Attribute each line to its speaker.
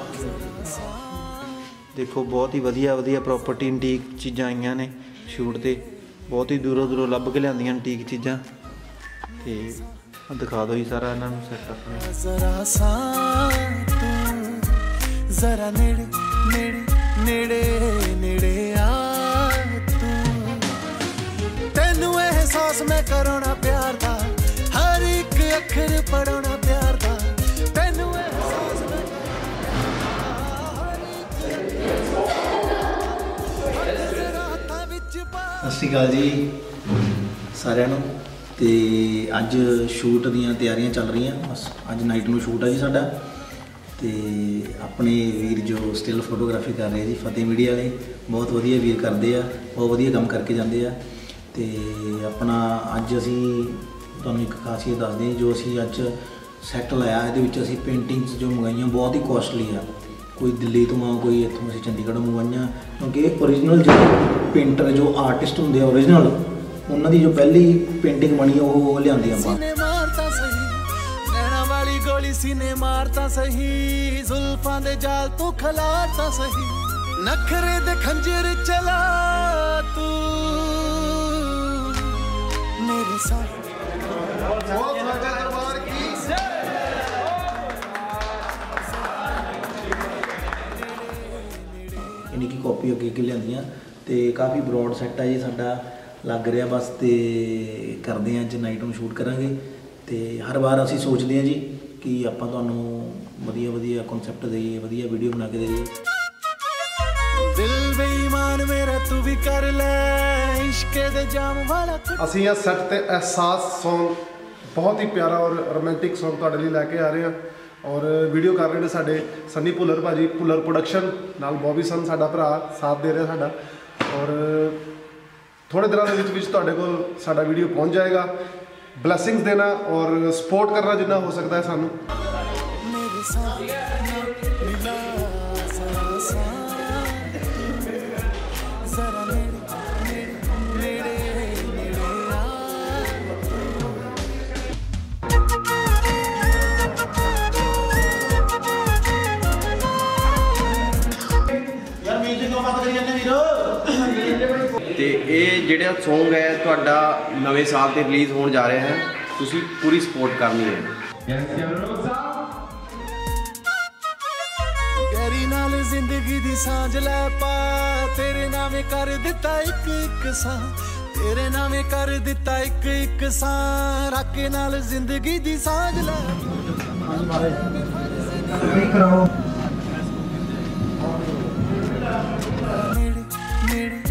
Speaker 1: देखो बहुत ही वधिया वधिया प्रॉपर्टी एंटीक चीज़ां आईयां ने शूट ते, बहुत ही दूरों दूरों लभ के लियांदियां एंटीक चीज़ां। ते दिखा दो जी सारा इन्हां नूं सैट अपने। जरा नेड़े नेड़े नेड़े नेड़े आ तू, तेनू एहसास मैं करोना प्यार दा, हर एक अखर पढ़ोना प्यार दा, तेनू एहसास मैं। सत श्री अकाल जी सारिਆਂ ਨੂੰ। ਤੇ ਅੱਜ शूट ਦੀਆਂ ਤਿਆਰੀਆਂ ਚੱਲ ਰਹੀਆਂ, ਬਸ ਅੱਜ ਨਾਈਟ ਨੂੰ ਸ਼ੂਟ ਆ ਜੀ ਸਾਡਾ। ਤੇ ਆਪਣੇ ਵੀਰ ਜੋ ਸਟਿਲ ਫੋਟੋਗ੍ਰਾਫੀ ਕਰ ਰਹੇ ਜੀ ਫਤਿਹ ਮੀਡੀਆ ਵਾਲੇ, ਬਹੁਤ ਵਧੀਆ ਵੀਰ ਕਰਦੇ ਆ, ਬਹੁਤ ਵਧੀਆ ਕੰਮ ਕਰਕੇ ਜਾਂਦੇ ਆ। ਤੇ ਆਪਣਾ ਅੱਜ ਅਸੀਂ ਤੁਹਾਨੂੰ ਇੱਕ ਖਾਸੀਅਤ ਦੱਸਦੇ ਹਾਂ, ਜੋ ਅਸੀਂ ਅੱਜ ਸੈੱਟ ਲਾਇਆ ਇਹਦੇ ਵਿੱਚ ਅਸੀਂ ਪੇਂਟਿੰਗਸ ਜੋ ਮੰਗਾਈਆਂ ਬਹੁਤ ਹੀ ਕੋਸਟਲੀ ਆ, कोई दिल्ली तो आ कोई इतों असीं चंडीगढ़ मंगवाइयां, क्योंकि ओरिजिनल जो पेंटर जो आर्टिस्ट होंदे ओरिजिनल उन्हां दी जो पहली पेंटिंग बनी वो लिआंदी आपां। सीने मारता सही नैना वाली गोली, सीने मारता सही जुल्फां दे जाल तू खलाता सही, नखरे दे खंजर चला तू मेरे साथ। इन्हीं की कॉपी अगे अगे लिया तो काफ़ी ब्रॉड सैट है जी साडा लग रहा बस। तो करते हैं अज नाइट में शूट करांगे। तो हर बार असी सोचते हैं जी कि आपां तुहानूं वधिया वधिया कॉन्सैप्ट देईए, वधिया वीडियो बना के देईए। दिल बेईमान मेरा तू भी कर ले इश्क दे जाम वाला।
Speaker 2: असी इस सैट ते एहसास सॉन्ग बहुत ही प्यारा और रोमांटिक सॉन्ग तुहाडे लई लैके आ रहे हैं, और वीडियो कर रहे हैं साडे सन्नी भुल्लर भाजी, भुल्लर प्रोडक्शन नाल बॉबी सन साडा भरा साथ दे रहा साडा। और थोड़े दिनों के विच तुहाडे कोल साडा वीडियो पहुँच जाएगा। ब्लैसिंग्स देना और सपोर्ट करना जिन्ना हो सकता है सानू।
Speaker 3: ਤੇ ਇਹ ਜਿਹੜਾ ਸੌਂਗ ਹੈ ਤੁਹਾਡਾ ਨਵੇਂ ਸਾਲ ਤੇ ਰਿਲੀਜ਼ ਹੋਣ ਜਾ ਰਿਹਾ ਹੈ, ਤੁਸੀਂ ਪੂਰੀ ਸਪੋਰਟ ਕਰਨੀ ਹੈ।
Speaker 1: ਗੈਰੀ ਨਾਲ ਜ਼ਿੰਦਗੀ ਦੀ ਸਾਂਝ ਲੈ ਪਾ, ਤੇਰੇ ਨਾਵੇਂ ਕਰ ਦਿੱਤਾ ਇੱਕ ਇੱਕ ਸਾਂ, ਤੇਰੇ ਨਾਵੇਂ ਕਰ ਦਿੱਤਾ ਇੱਕ ਇੱਕ ਸਾਂ, ਰਾਕੇ ਨਾਲ ਜ਼ਿੰਦਗੀ ਦੀ ਸਾਂਝ ਲੈ। ਹਾਂਜੀ ਮਾਰੇ ਕਰਾਓ ਨੇੜੇ ਨੇੜੇ